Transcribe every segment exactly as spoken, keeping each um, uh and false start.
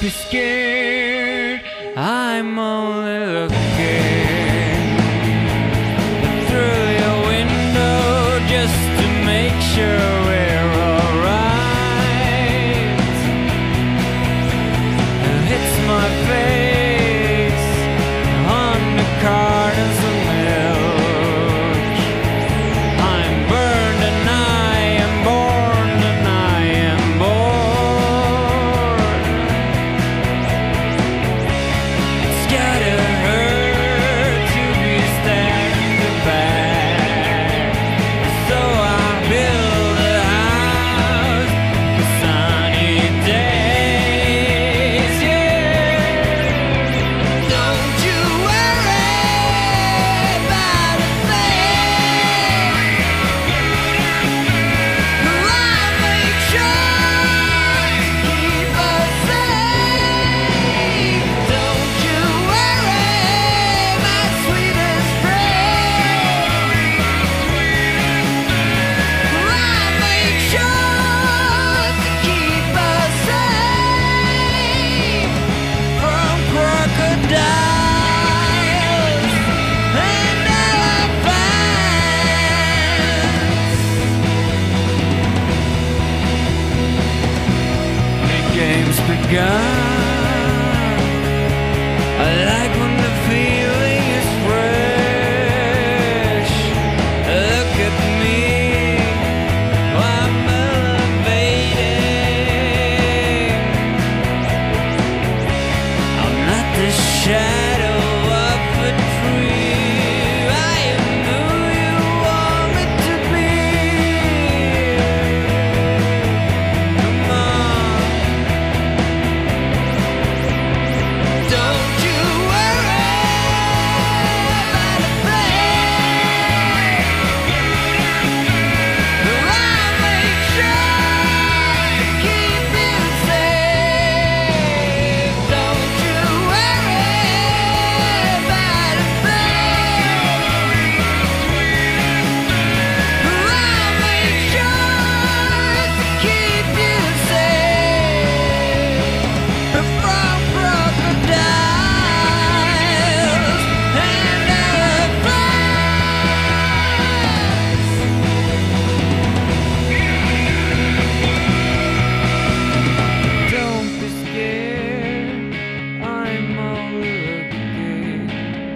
be scared, I'm only looking through your window just to make sure we're alright. It hits my face on the cartons of milk. I'm burned and I am born and I am born. It's gotta hurt to be stabbed in the back. So I build a house for sunny days, yeah. Don't you worry about a thing. I'll make sure to keep us safe. Don't you worry, my sweetest friend. I'll make sure to keep us safe from crocodiles and elephants. The game's begun. I like when the feeling is fresh. Look at me, I'm elevating. I'm not the shadow of a tree. I am who you want me to be. Come on. Don't you worry about a thing. I'll make sure to keep you safe. Don't you worry about a thing. I'll make sure to keep you safe from crocodiles and elephants. Don't be scared, I'm only looking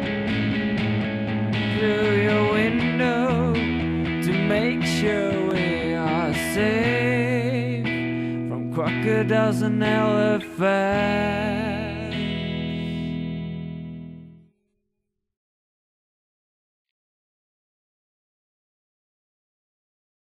through your window to make sure we are safe from crocodiles and elephants.